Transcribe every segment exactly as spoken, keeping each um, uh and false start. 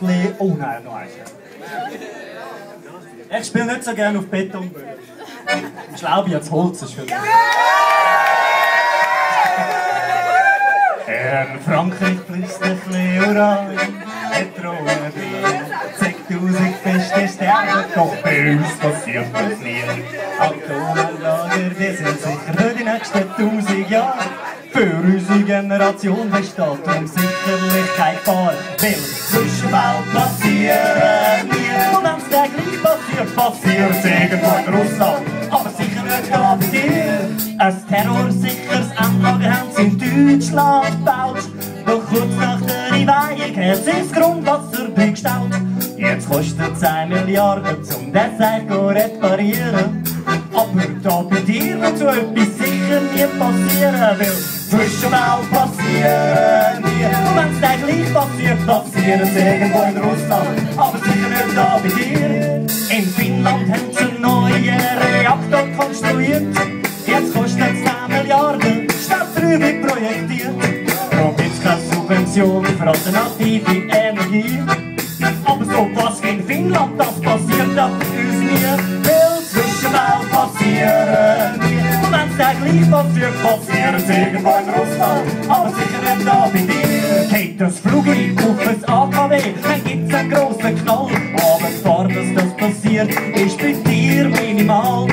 bisschen... Oh nein, noch eins. Ich spiele nicht so gerne auf Betonböden. Ich glaube, jetzt Holz ist für mich. In Frankreich fließt ein bisschen Uran, Petroleum, zigtausend feste Sterne, doch bei uns passiert das nie. Atomanlagen, die sind sicher für die nächsten tausend Jahre. Für unsere Generation besteht darum sicherlich keine Gefahr, weil Zwischenwelt passieren nie. Und wenn es dann gleich passiert, passiert es irgendwo in Russland, aber sicher nicht da bei dir. Ein terrorsicheres Anlagehaus in Deutschland gebaut, doch kurz nach der Einweihung hat sie das Grundwasser gestaut. Jetzt kostet es eine Milliarde, um das Seil zu reparieren. Aber da bei dir wird so etwas sicher nie passieren, weil Zwischenwelt passieren nie. Und wenn es dann gleich passiert, passiert es irgendwo in Russland, aber sicher nicht da bei dir. In Finnland haben sie einen neuen Reaktor konstruiert. Jetzt kostet es zehn Milliarden, statt drei wird projektiert. Darum gibt es keine Subvention für alternative Energie. Aber so was wie in Finnland, das passiert da bei uns nie. Weil Zwischenwelt passieren nie. Und wenn es dann gleich passiert, passiert es irgendwo in Russland, aber sicher nicht da bei dir. Geht das Flugzeug auf ein A K W, dann gibt es einen grossen Knall. Aber die Gefahr, dass das passiert, ist bei dir minimal.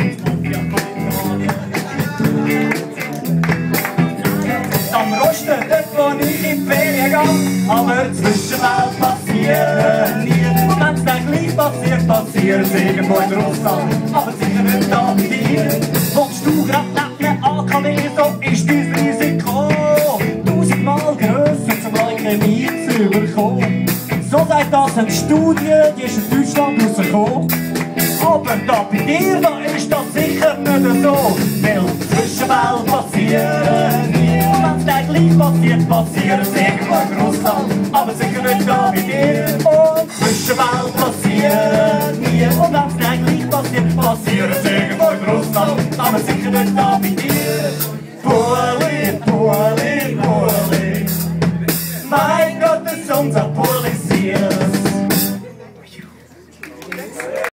Am Rosten, dort wo ich in die Ferien gehe, aber Zwischenwelt passieren nie. Und wenn es dann gleich passiert, passiert es irgendwo in Russland, aber sicher nicht da bei dir. Willst du grad neben einem A K W, so ist dein Risiko tausendmal grösser, zum Leukämie zu bekommen. So sagt das eine Studie, die ist in Deutschland rausgekommen. Aber da bei dir, da ist das sicher nicht so, weil Zwischenwelt passieren nie. Und wenn es dann gleich passiert, passiert es irgendwo in Russland,